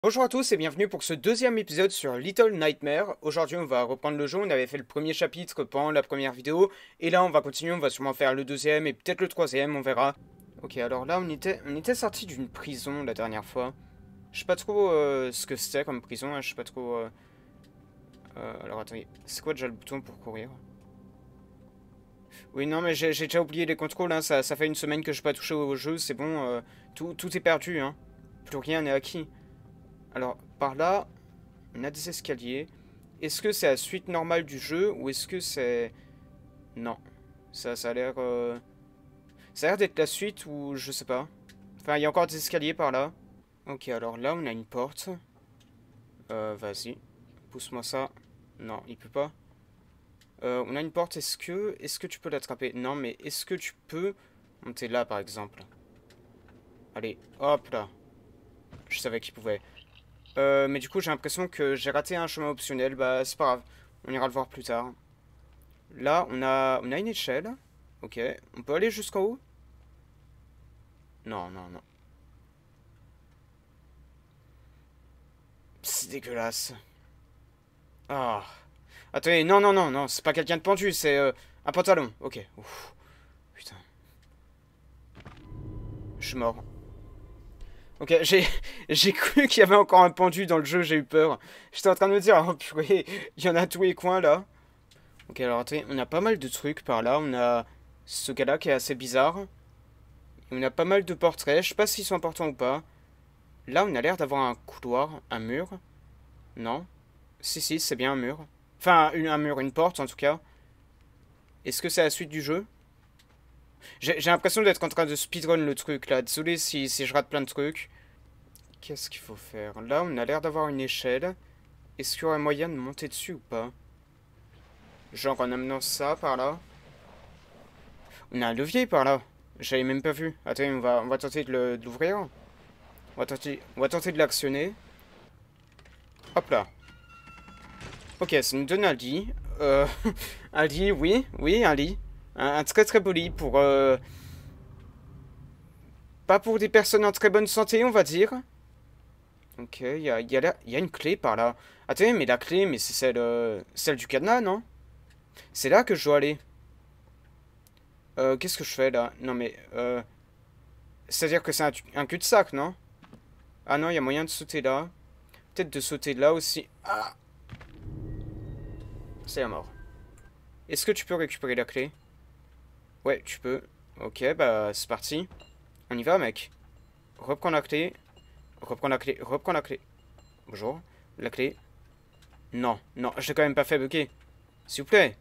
Bonjour à tous et bienvenue pour ce deuxième épisode sur Little Nightmare. Aujourd'hui on va reprendre le jeu, on avait fait le premier chapitre pendant la première vidéo. Et là on va continuer, on va sûrement faire le deuxième et peut-être le troisième, on verra. Ok, alors là on était sorti d'une prison la dernière fois. Je sais pas trop ce que c'était comme prison, hein, je sais pas trop... alors attendez, c'est quoi déjà le bouton pour courir? Oui non mais j'ai déjà oublié les contrôles, hein, ça fait une semaine que je n'ai pas touché au jeu, c'est bon, tout est perdu, hein. Plus rien n'est acquis. Alors, par là, on a des escaliers. Est-ce que c'est la suite normale du jeu ou est-ce que c'est... Non. Ça a l'air... Ça a l'air d'être la suite ou je sais pas. Enfin, il y a encore des escaliers par là. Ok, alors là, on a une porte. Vas-y. Pousse-moi ça. Non, il peut pas. On a une porte, est-ce que tu peux l'attraper? Non, mais est-ce que tu peux monter là, par exemple? Allez, hop là. Je savais qu'il pouvait. Mais du coup, j'ai l'impression que j'ai raté un chemin optionnel. Bah, c'est pas grave. On ira le voir plus tard. Là, on a une échelle. Ok. On peut aller jusqu'en haut? Non, non, non. C'est dégueulasse. Ah. Attendez, non, non, non, non. C'est pas quelqu'un de pendu, c'est un pantalon. Ok. Ouf. Putain. Je suis mort. Ok, j'ai cru qu'il y avait encore un pendu dans le jeu, j'ai eu peur. J'étais en train de me dire, oh purée, il y en a à tous les coins là. Ok, alors attendez, on a pas mal de trucs par là. On a ce gars-là qui est assez bizarre. On a pas mal de portraits, je sais pas s'ils sont importants ou pas. Là, on a l'air d'avoir un couloir, un mur. Non. Si, c'est bien un mur. Enfin, un mur, une porte en tout cas. Est-ce que c'est la suite du jeu? J'ai l'impression d'être en train de speedrun le truc là. Désolé si je rate plein de trucs. Qu'est-ce qu'il faut faire? Là, on a l'air d'avoir une échelle. Est-ce qu'il y aurait moyen de monter dessus ou pas? Genre en amenant ça par là. On a un levier par là. J'avais même pas vu. Attends, on va tenter de l'ouvrir. On va tenter de l'actionner. Hop là. Ok, ça nous donne un lit. Un lit, oui, oui, un lit. Un très très beau lit pour... Pas pour des personnes en très bonne santé, on va dire. Ok, il y a une clé par là. Attendez, mais la clé, mais c'est celle du cadenas, non? C'est là que je dois aller. Qu'est-ce que je fais là? Non mais... C'est-à-dire que c'est un cul-de-sac, non? Ah non, il y a moyen de sauter là. Peut-être de sauter là aussi. Ah! C'est la mort. Est-ce que tu peux récupérer la clé? Ouais, tu peux. Ok, bah c'est parti. On y va, mec. Reprends la clé. Reprends la clé. Reprends la clé. Bonjour. La clé. Non, non, je l'ai quand même pas fait bugger. S'il vous plaît.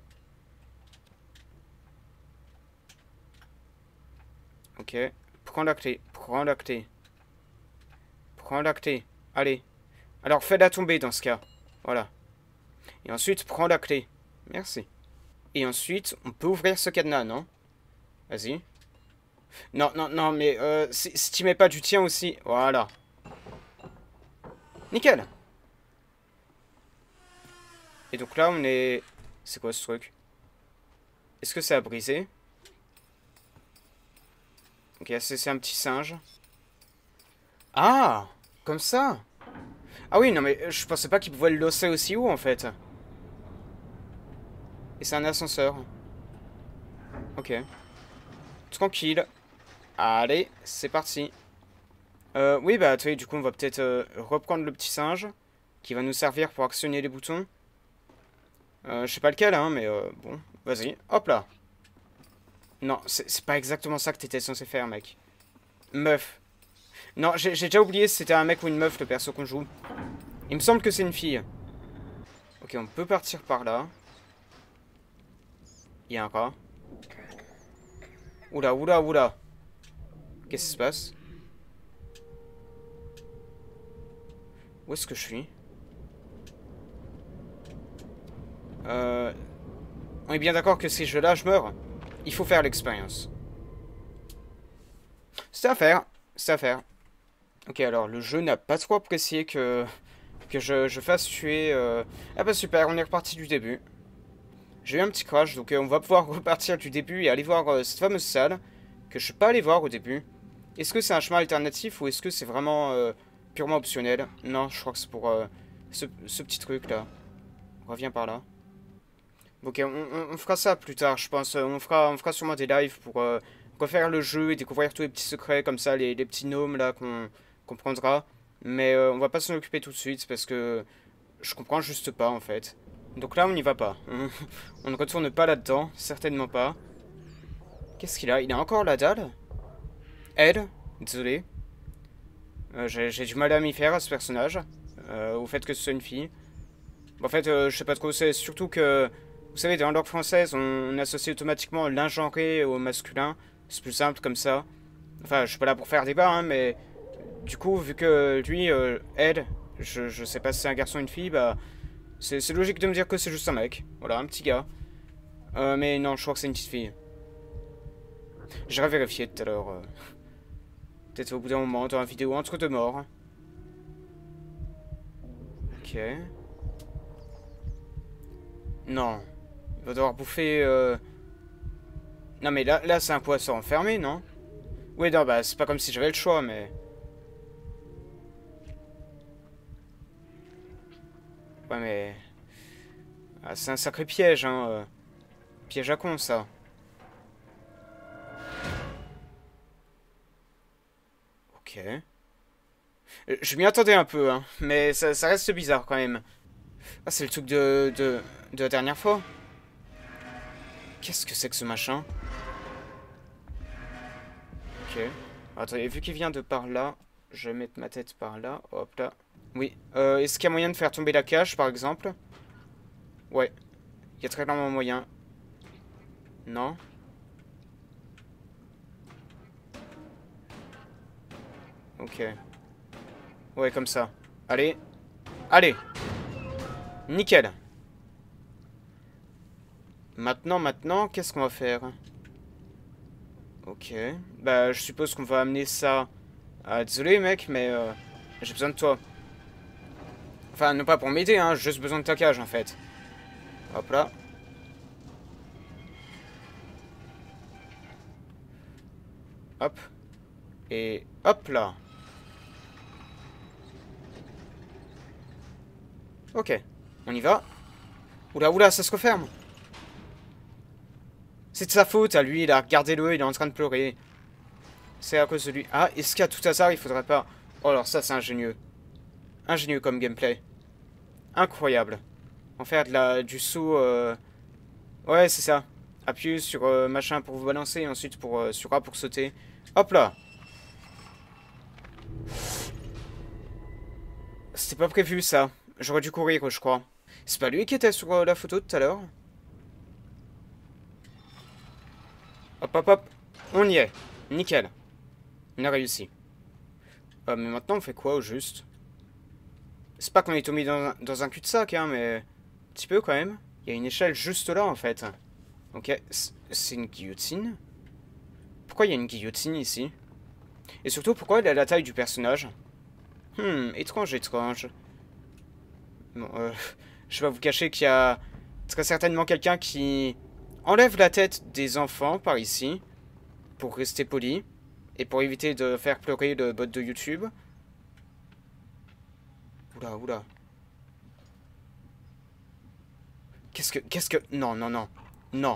Ok. Prends la clé. Prends la clé. Prends la clé. Allez. Alors fais-la tomber dans ce cas. Voilà. Et ensuite, prends la clé. Merci. Et ensuite, on peut ouvrir ce cadenas, non? Vas-y. Non, non, non, mais si tu mets pas du tien aussi. Voilà. Nickel. Et donc là, on est... C'est quoi ce truc? Est-ce que ça a brisé? Ok, c'est un petit singe. Ah! Comme ça? Ah oui, non, mais je pensais pas qu'il pouvait le losser aussi haut, en fait. Et c'est un ascenseur. Ok. Tranquille. Allez, c'est parti. Oui, bah, tu sais, du coup, on va peut-être reprendre le petit singe qui va nous servir pour actionner les boutons. Je sais pas lequel, hein, mais bon, vas-y. Hop là. Non, c'est pas exactement ça que t'étais censé faire, mec. Meuf. Non, j'ai déjà oublié si c'était un mec ou une meuf, le perso qu'on joue. Il me semble que c'est une fille. Ok, on peut partir par là. Il y a un rat. Oula, oula, oula. Qu'est-ce qui se passe? Où est-ce que je suis? On est bien d'accord que si je lâche, je meurs. Il faut faire l'expérience. C'est à faire. C'est à faire. Ok, alors le jeu n'a pas trop apprécié que je fasse tuer... Ah bah super, on est reparti du début. J'ai eu un petit crash, donc on va pouvoir repartir du début et aller voir cette fameuse salle que je suis pas allé voir au début. Est-ce que c'est un chemin alternatif ou est-ce que c'est vraiment purement optionnel. Non, je crois que c'est pour ce petit truc là. On revient par là. Ok, on fera ça plus tard, je pense. On fera sûrement des lives pour refaire le jeu et découvrir tous les petits secrets comme ça, les petits gnomes là qu'on prendra. Mais on va pas s'en occuper tout de suite parce que je comprends juste pas en fait. Donc là, on n'y va pas. On ne retourne pas là-dedans, certainement pas. Qu'est-ce qu'il a? Il a encore la dalle? Elle? Désolé. J'ai du mal à m'y faire à ce personnage. Au fait que ce soit une fille. En fait, je sais pas trop, c'est surtout que... Vous savez, dans la langue française, on associe automatiquement l'ingenré au masculin. C'est plus simple comme ça. Enfin, je suis pas là pour faire débat, hein, mais... Du coup, vu que lui, elle, je sais pas si c'est un garçon ou une fille, bah... C'est logique de me dire que c'est juste un mec. Voilà, un petit gars. Mais non, je crois que c'est une petite fille. J'irai vérifier tout à l'heure. Peut-être au bout d'un moment, dans la vidéo entre deux morts. Ok. Non. Il va devoir bouffer... Non mais là c'est un poisson enfermé, non? Oui, non, bah c'est pas comme si j'avais le choix, mais... Ouais, mais... Ah, c'est un sacré piège, hein. Piège à con, ça. Ok. Je m'y attendais un peu, hein. Mais ça reste bizarre, quand même. Ah, c'est le truc de la dernière fois. Qu'est-ce que c'est que ce machin? Ok. Attendez, vu qu'il vient de par là, je vais mettre ma tête par là. Hop là. Oui. Est-ce qu'il y a moyen de faire tomber la cage, par exemple? Ouais. Il y a très clairement moyen. Non. Ok. Ouais, comme ça. Allez. Allez. Nickel. Maintenant, qu'est-ce qu'on va faire? Ok. Bah, je suppose qu'on va amener ça... Ah, désolé, mec, mais... j'ai besoin de toi. Enfin, non pas pour m'aider, hein. J'ai juste besoin de ta cage, en fait. Hop là. Hop. Et hop là. Ok. On y va. Oula, oula, ça se referme. C'est de sa faute à lui, là. Regardez-le, il est en train de pleurer. C'est à cause de lui. Ah, est-ce qu'à tout hasard, il faudrait pas... Oh, alors ça, c'est ingénieux. Ingénieux comme gameplay. Incroyable. En faire du saut... Ouais, c'est ça. Appuyez sur machin pour vous balancer et ensuite sur A pour sauter. Hop là. C'était pas prévu, ça. J'aurais dû courir, je crois. C'est pas lui qui était sur la photo tout à l'heure? Hop, hop, hop. On y est. Nickel. On a réussi. Mais maintenant, on fait quoi, au juste? C'est pas qu'on est tombé dans un cul-de-sac, hein, mais... Un petit peu, quand même. Il y a une échelle juste là, en fait. Ok. C'est une guillotine? Pourquoi il y a une guillotine, ici? Et surtout, pourquoi elle a la taille du personnage? Étrange, étrange. Bon, je vais vous cacher qu'il y a très certainement quelqu'un qui enlève la tête des enfants par ici, pour rester poli, et pour éviter de faire pleurer le bot de YouTube. Oula, oula. Qu'est-ce que... Non, non, non. Non.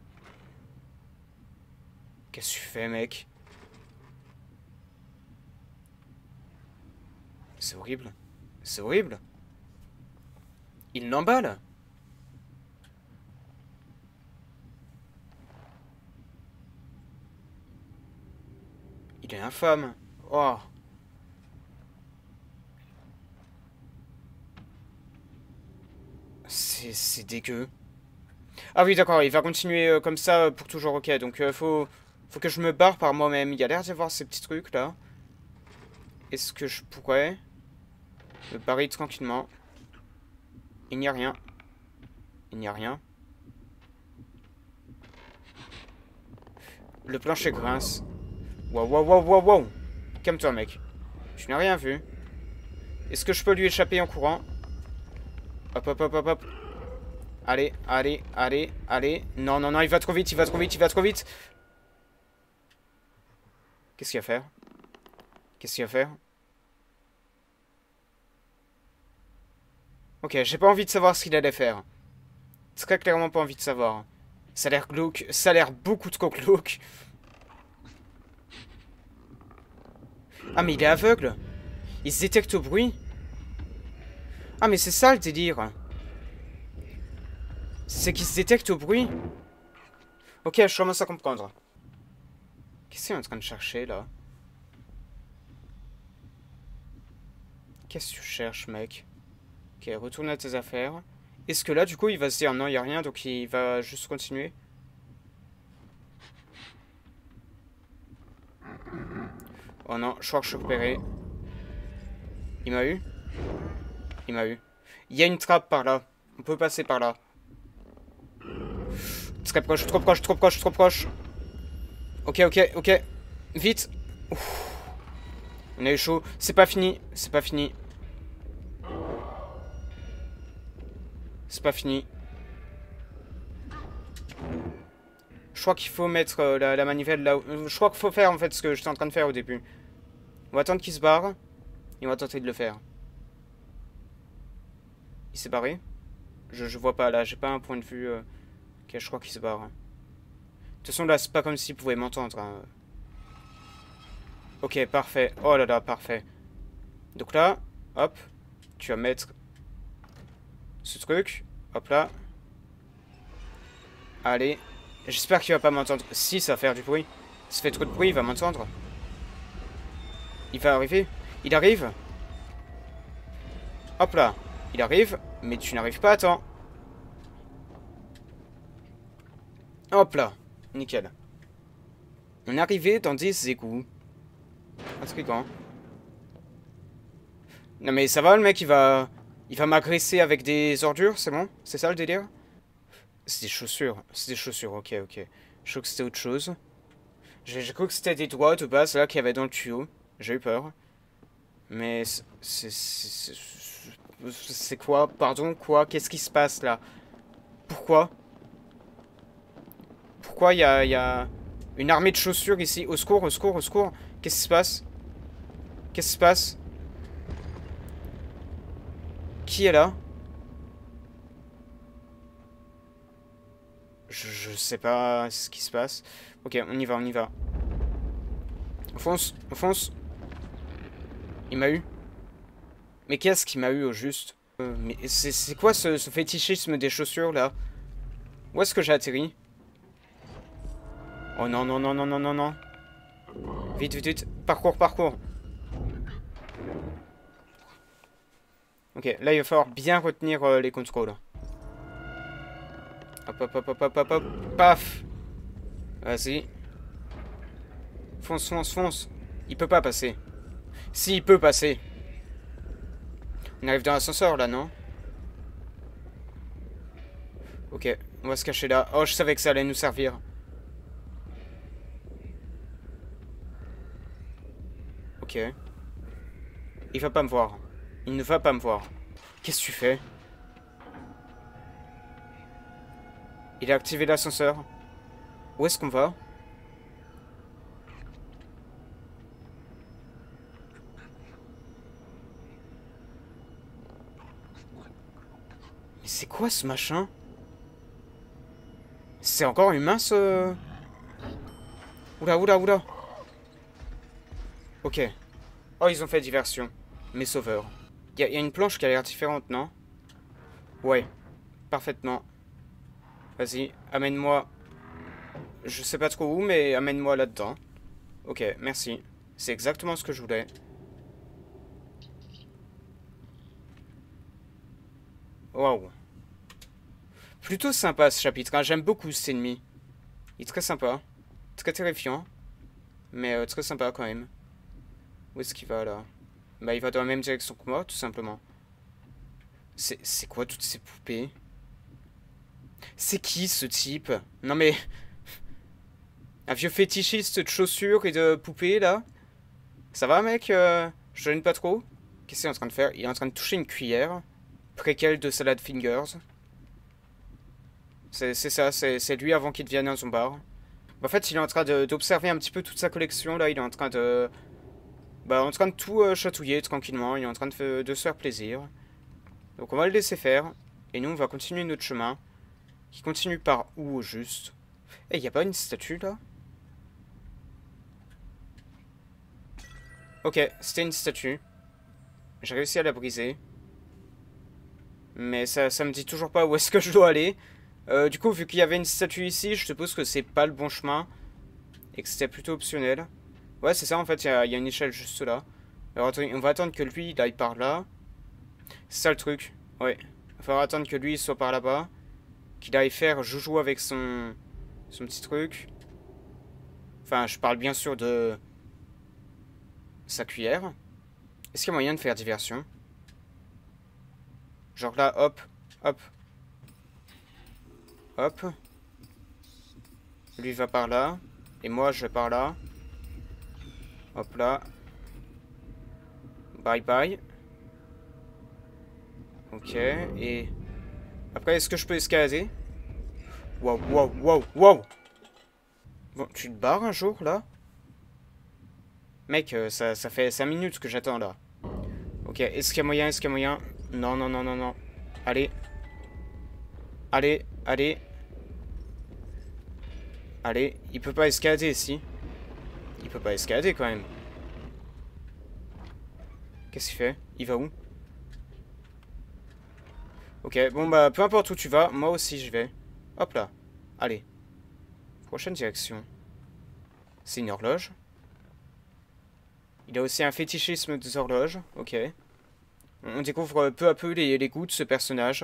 Qu'est-ce que tu fais, mec? C'est horrible. C'est horrible. Il l'emballe. Il est infâme. Oh. C'est dégueu. Ah oui, d'accord, il va continuer comme ça pour toujours, ok. Donc, faut que je me barre par moi-même. Il y a l'air d'y avoir ces petits trucs, là. Est-ce que je pourrais me barrer tranquillement? Il n'y a rien. Il n'y a rien. Le plancher grince. Wow, wow, wow, wow, wow. Calme-toi, mec. Je n'ai rien vu. Est-ce que je peux lui échapper en courant? Hop, hop, hop, hop, hop. Allez, allez, allez, allez. Non, non, non, il va trop vite, il va trop vite, il va trop vite. Qu'est-ce qu'il y a à faire? Qu'est-ce qu'il y a à faire? Ok, j'ai pas envie de savoir ce qu'il allait faire. Très clairement pas envie de savoir. Ça a l'air glauque. Ça a l'air beaucoup trop glauque. Ah, mais il est aveugle. Il se détecte au bruit. Ah, mais c'est ça le délire. C'est qu'il se détecte au bruit. Ok, je commence à comprendre. Qu'est-ce qu'il est en train de chercher, là? Qu'est-ce que tu cherches, mec? Ok, retourne à tes affaires. Est-ce que là, du coup, il va se dire non, il n'y a rien, donc il va juste continuer? Oh non, je crois que je suis repéré. Il m'a eu? Il m'a eu. Il y a une trappe par là. On peut passer par là. Très proche, trop proche, trop proche, trop proche. Ok, ok, ok. Vite. Ouf. On a eu chaud. C'est pas fini. C'est pas fini. C'est pas fini. Je crois qu'il faut mettre la manivelle là. Je crois qu'il faut faire en fait ce que j'étais en train de faire au début. On va attendre qu'il se barre. Et on va tenter de le faire. Il s'est barré? Je vois pas là. J'ai pas un point de vue. Ok, je crois qu'il se barre. De toute façon là, c'est pas comme s'il pouvait m'entendre. Hein. Ok, parfait. Oh là là, parfait. Donc là, hop. Tu vas mettre ce truc. Hop là. Allez. J'espère qu'il va pas m'entendre. Si, ça va faire du bruit. Ça fait trop de bruit, il va m'entendre. Il va arriver. Il arrive. Hop là. Il arrive, mais tu n'arrives pas à temps. Hop là. Nickel. On est arrivé dans des égouts. Intriguant. Non mais ça va, le mec, il va m'agresser avec des ordures, c'est bon? C'est ça le délire? C'est des chaussures. C'est des chaussures, ok, ok. Je crois que c'était autre chose. J'ai cru que c'était des doigts de base, là, qu'il y avait dans le tuyau. J'ai eu peur. Mais c'est quoi? Pardon, quoi? Qu'est-ce qui se passe, là? Pourquoi? Pourquoi il y a une armée de chaussures ici? Au secours, au secours, au secours. Qu'est-ce qui se passe? Qu'est-ce qui se passe? Qui est là? Je sais pas ce qui se passe. Ok, on y va, on y va. On fonce, on fonce. Il m'a eu. Mais qu'est-ce qu'il m'a eu au juste? Mais c'est quoi ce fétichisme des chaussures là? Où est-ce que j'ai atterri? Oh non, non, non, non, non, non, non. Vite, vite, vite. Parcours, parcours. Ok, là il va falloir bien retenir les contrôles. Hop, hop, hop, hop, hop, hop, hop. Paf. Vas-y. Fonce, fonce, fonce. Il peut pas passer. Si, il peut passer. On arrive dans l'ascenseur là, non? Ok, on va se cacher là. Oh, je savais que ça allait nous servir. Ok. Il va pas me voir. Il ne va pas me voir. Qu'est-ce que tu fais? Il a activé l'ascenseur. Où est-ce qu'on va? Mais c'est quoi ce machin? C'est encore humain ce... Oula, oula, oula. Ok. Oh, ils ont fait diversion. Mes sauveurs. Y a une planche qui a l'air différente, non? Ouais. Parfaitement. Vas-y, amène-moi. Je sais pas trop où, mais amène-moi là-dedans. Ok, merci. C'est exactement ce que je voulais. Waouh. Plutôt sympa ce chapitre, hein. J'aime beaucoup cet ennemi. Il est très sympa. Très terrifiant. Mais très sympa quand même. Où est-ce qu'il va là? Bah il va dans la même direction que moi, tout simplement. C'est quoi toutes ces poupées? C'est qui ce type? Non mais... Un vieux fétichiste de chaussures et de poupées là? Ça va mec? Je te donne pas trop? Qu'est-ce qu'il est en train de faire? Il est en train de toucher une cuillère. Préquelle de Salad Fingers. C'est ça, c'est lui avant qu'il devienne un zombard. En fait, il est en train d'observer un petit peu toute sa collection là. Il est en train de... Bah, en train de tout chatouiller tranquillement. Il est en train de se faire plaisir. Donc on va le laisser faire. Et nous, on va continuer notre chemin. Qui continue par où, au juste? Eh, y a pas une statue, là? Ok, c'était une statue. J'ai réussi à la briser. Mais ça me dit toujours pas où est-ce que je dois aller. Du coup, vu qu'il y avait une statue ici, je suppose que c'est pas le bon chemin. Et que c'était plutôt optionnel. Ouais, c'est ça, en fait, il y a une échelle juste là. Alors, attendez, on va attendre que lui, il aille par là. C'est ça le truc. Ouais. Il va falloir attendre que lui, il soit par là-bas. Qu'il aille faire joujou avec son petit truc. Enfin, je parle bien sûr de sa cuillère. Est-ce qu'il y a moyen de faire diversion? Genre là, hop, hop, hop. Lui va par là. Et moi, je vais par là. Hop là. Bye bye. Ok, et... Après, est-ce que je peux escalader? Wow, wow, wow, wow! Bon, tu te barres un jour, là? Mec, ça fait 5 minutes que j'attends, là. Ok, est-ce qu'il y a moyen, est-ce qu'il y a moyen? Non, non, non, non, non. Allez. Allez, allez. Allez, il peut pas escalader, si. Il peut pas escalader, quand même. Qu'est-ce qu'il fait? Il va où? Ok, bon bah, peu importe où tu vas, moi aussi je vais. Hop là. Allez. Prochaine direction. C'est une horloge. Il a aussi un fétichisme des horloges. Ok. On découvre peu à peu les goûts de ce personnage.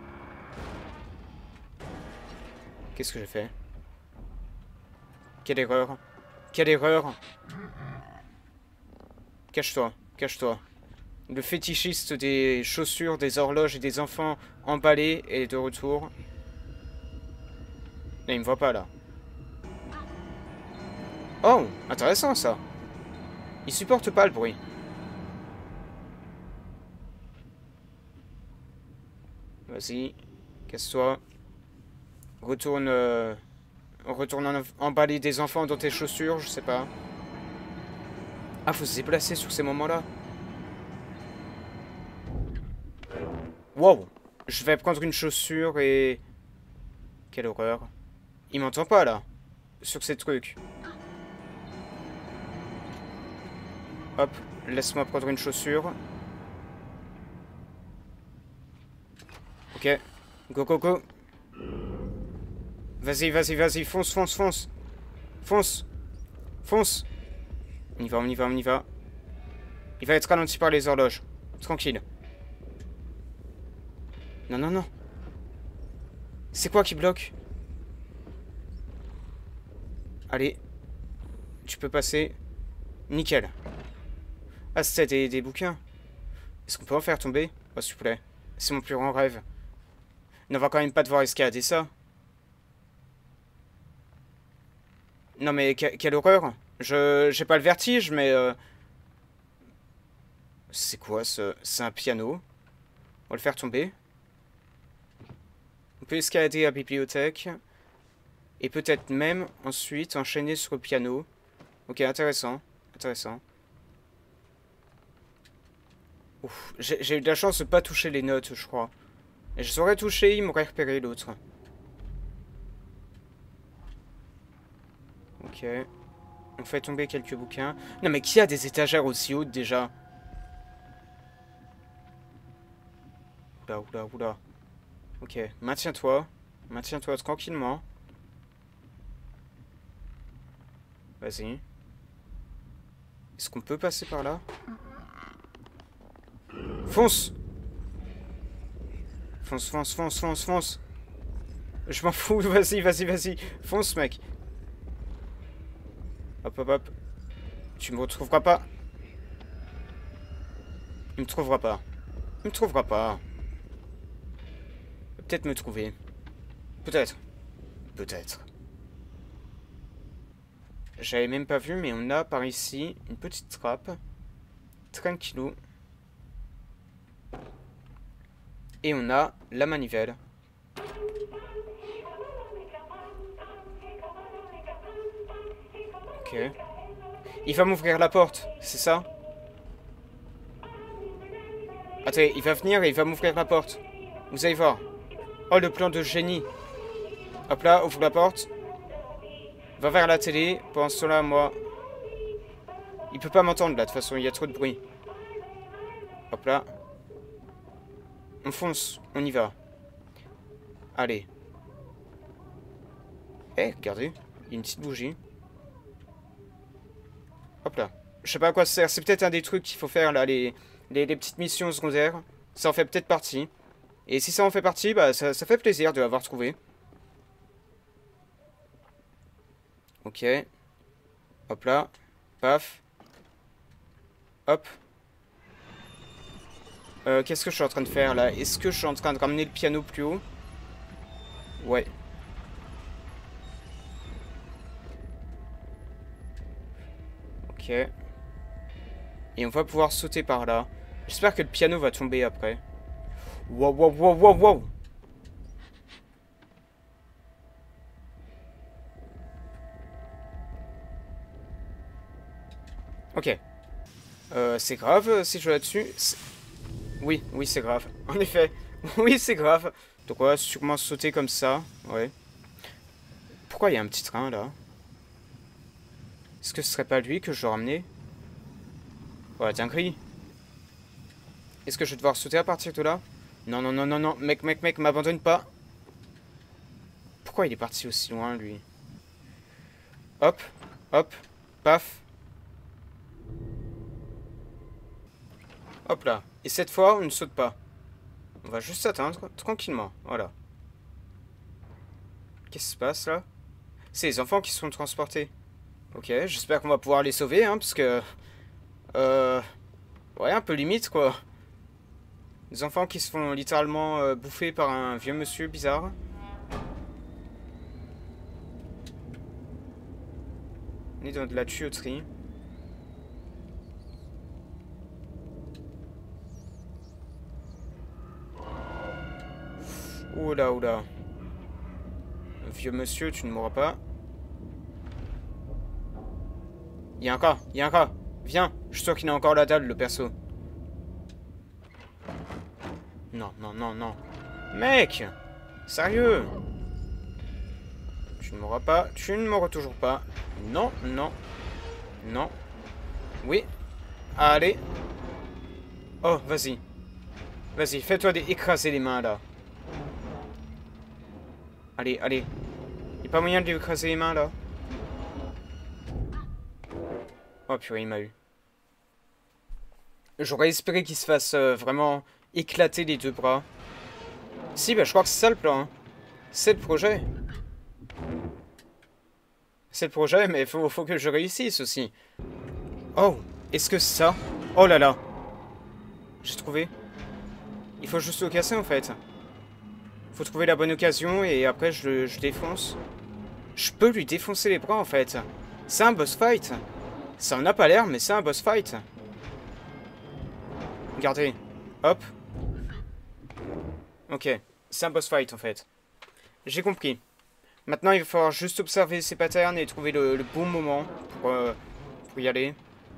Qu'est-ce que j'ai fait? Quelle erreur. Quelle erreur. Cache-toi, cache-toi. Le fétichiste des chaussures, des horloges et des enfants emballés est de retour. Non, il me voit pas là. Oh, intéressant ça. Il supporte pas le bruit. Vas-y, casse-toi. Retourne, retourne emballer des enfants dans tes chaussures, je sais pas. Ah, faut se déplacer sur ces moments-là. Wow, je vais prendre une chaussure et... Quelle horreur. Il m'entend pas là, sur ces trucs. Hop, laisse-moi prendre une chaussure. Ok, go, go, go. Vas-y, vas-y, vas-y, fonce, fonce, fonce. Fonce. Fonce. On y va, on y va, on y va. Il va être ralenti par les horloges. Tranquille. Non, non, non. C'est quoi qui bloque? Allez. Tu peux passer. Nickel. Ah, c'était des bouquins. Est-ce qu'on peut en faire tomber? Oh, s'il vous plaît. C'est mon plus grand rêve. On va quand même pas devoir escalader ça. Non, mais quelle horreur. J'ai pas le vertige, mais... C'est quoi, ce... C'est un piano. On va le faire tomber. On peut escalader à la bibliothèque. Et peut-être même, ensuite, enchaîner sur le piano. Ok, intéressant. Intéressant. J'ai eu de la chance de pas toucher les notes, je crois. Et je saurais toucher, il m'aurait repéré l'autre. Ok. On fait tomber quelques bouquins. Non mais qui a des étagères aussi hautes déjà? Oula, oula, oula. Ok, maintiens-toi. Maintiens-toi tranquillement. Vas-y. Est-ce qu'on peut passer par là? Fonce! Fonce, fonce, fonce, fonce, fonce. Je m'en fous, vas-y, vas-y, vas-y. Fonce, mec. Hop, hop, hop. Tu me retrouveras pas. Il me trouvera pas. Il me trouvera pas. Peut-être me trouver. Peut-être. Peut-être. J'avais même pas vu, mais on a par ici une petite trappe. Tranquillou. Et on a la manivelle. Ok. Il va m'ouvrir la porte, c'est ça? Attendez, il va venir et il va m'ouvrir la porte. Vous allez voir. Oh, le plan de génie. Hop là, ouvre la porte. Va vers la télé. Pendant ce temps-là, moi... Il peut pas m'entendre, là, de toute façon. Il y a trop de bruit. Hop là. On fonce. On y va. Allez. Eh, regardez. Il y a une petite bougie. Hop là. Je sais pas à quoi ça sert. C'est peut-être un des trucs qu'il faut faire, là, les petites missions secondaires. Ça en fait peut-être partie. Et si ça en fait partie, bah ça fait plaisir de l'avoir trouvé. Ok. Hop là. Paf. Hop. Qu'est-ce que je suis en train de faire là? Est-ce que je suis en train de ramener le piano plus haut? Ouais. Ok. Et on va pouvoir sauter par là. J'espère que le piano va tomber après. Wow, wow, wow, wow, wow. Ok. C'est grave si je vais là-dessus. Oui, oui, c'est grave. En effet. Oui, c'est grave. Donc on va sûrement sauter comme ça. Ouais. Pourquoi il y a un petit train là? Est-ce que ce serait pas lui que je dois ramener? Oh la dinguerie. Est-ce que je vais devoir sauter à partir de là? Non, non, non, non, non. Mec, mec, mec, m'abandonne pas. Pourquoi il est parti aussi loin, lui? Hop, hop, paf. Hop là. Et cette fois, on ne saute pas. On va juste s'atteindre tranquillement. Voilà. Qu'est-ce qui se passe là? C'est les enfants qui sont transportés. Ok, j'espère qu'on va pouvoir les sauver, hein, parce que... Ouais, un peu limite, quoi. Des enfants qui se font littéralement bouffer par un vieux monsieur bizarre. On est dans de la tuyauterie. Oula, oula. Vieux monsieur, tu ne mourras pas. Il y a un cas, il y a un cas. Viens, je suis sûr qu'il a encore la dalle, le perso. Non, non, non, non. Mec! Sérieux? Tu ne mourras pas, tu ne mourras toujours pas. Non, non. Non. Oui. Allez. Oh, vas-y. Vas-y, fais-toi écraser les mains, là. Allez, allez. Y'a pas moyen de lui écraser les mains, là? Oh, purée, il m'a eu. J'aurais espéré qu'il se fasse vraiment éclater les deux bras. Si, bah je crois que c'est ça le plan. Hein. C'est le projet. C'est le projet, mais faut que je réussisse aussi. Oh, est-ce que c'est ça? Oh là là. J'ai trouvé. Il faut juste le casser en fait. Faut trouver la bonne occasion et après je défonce. Je peux lui défoncer les bras en fait. C'est un boss fight. Ça en a pas l'air, mais c'est un boss fight. Regardez. Hop. Ok. C'est un boss fight en fait. J'ai compris. Maintenant, il va falloir juste observer ses patterns et trouver le bon moment pour y aller.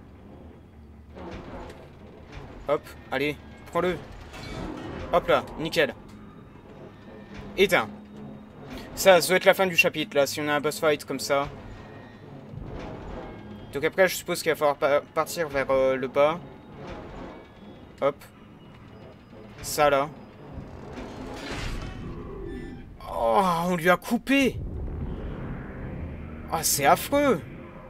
Hop, allez, prends-le. Hop là, nickel. Éteint. Ça doit être la fin du chapitre, là, si on a un boss fight comme ça. Donc après, je suppose qu'il va falloir partir vers le bas. Hop. Ça, là. Oh, on lui a coupé. Ah, c'est affreux.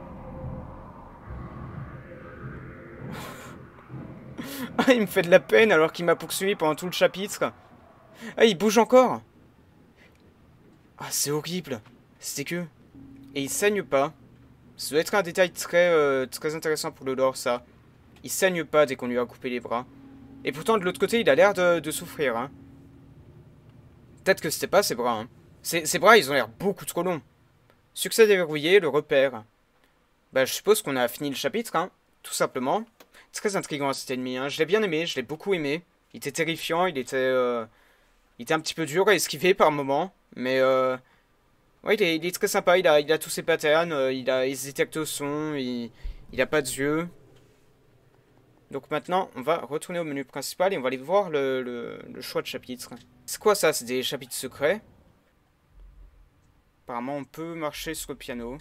Ah, il me fait de la peine alors qu'il m'a poursuivi pendant tout le chapitre. Ah, il bouge encore. Ah, c'est horrible. C'est que... Et il saigne pas. Ça doit être un détail très intéressant pour le lore, ça. Il saigne pas dès qu'on lui a coupé les bras. Et pourtant, de l'autre côté, il a l'air de souffrir. Hein. Peut-être que c'était pas ses bras. Hein. Ses bras, ils ont l'air beaucoup trop longs. Succès déverrouillé, le repère. Bah, je suppose qu'on a fini le chapitre, hein. Tout simplement. Très intriguant cet ennemi, hein. Je l'ai bien aimé, je l'ai beaucoup aimé. Il était terrifiant, il était un petit peu dur à esquiver par moments. Mais ouais, il est très sympa, il a tous ses patterns, il détecte au son, il a pas de yeux. Donc maintenant, on va retourner au menu principal et on va aller voir le choix de chapitres. C'est quoi ça? C'est des chapitres secrets. Apparemment, on peut marcher sur le piano.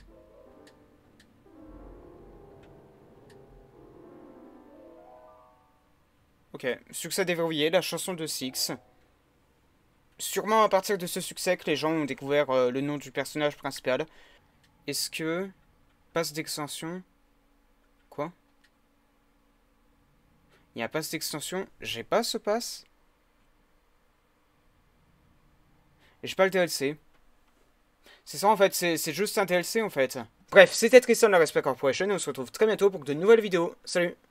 Ok, succès déverrouillé, la chanson de Six. Sûrement à partir de ce succès que les gens ont découvert le nom du personnage principal. Est-ce que... Passe d'extension... Quoi? Il y a passe d'extension. J'ai pas ce passe. Et j'ai pas le DLC. C'est ça en fait, c'est juste un DLC en fait. Bref, c'était Tristan de la Respect Corporation et on se retrouve très bientôt pour de nouvelles vidéos. Salut!